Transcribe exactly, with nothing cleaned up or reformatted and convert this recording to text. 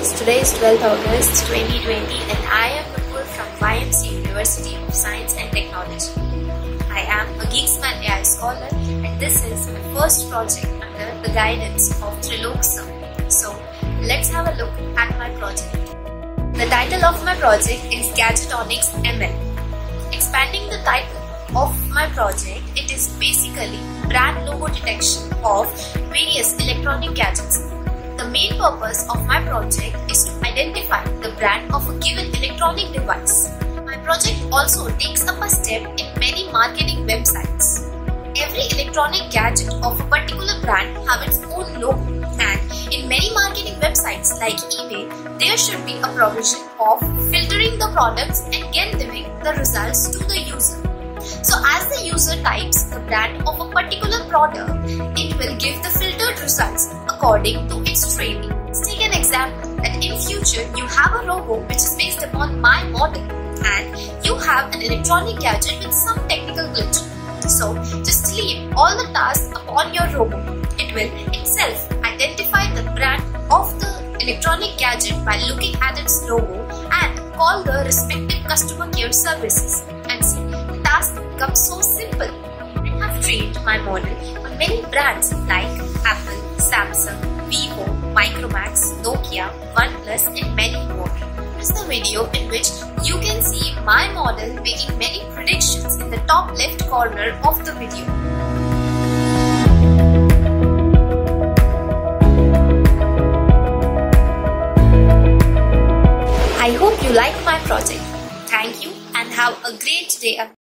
guys, today is twelfth August twenty twenty and I am Nupur from Y M C University of Science and Technology. I am a GeeksMan A I scholar and this is my first project under the guidance of Trilok sir. So let's have a look at my project. The title of my project is Gadgetonics M L. Expanding the title of my project, it is basically brand logo detection of various electronic gadgets. The main purpose of my project is to identify the brand of a given electronic device. My project also takes up a step in many marketing websites. Every electronic gadget of a particular brand have its own logo, and in many marketing websites like eBay, there should be a provision of filtering the products and giving the results to the user. So as the user types the brand of a particular product, it will give the filtered results according to its training. Let's take an example that in future you have a logo which is based upon my model and you have an electronic gadget with some technical glitch. So just leave all the tasks upon your robot. It will itself identify the brand of the electronic gadget by looking at its logo and call the respective customer care services. And see, the task becomes so simple. I have trained my model on many brands like Apple, Samsung, Vivo, Micromax, Nokia, OnePlus and many more. This is the video in which you can see my model making many predictions in the top left corner of the video. I hope you like my project. Thank you and have a great day.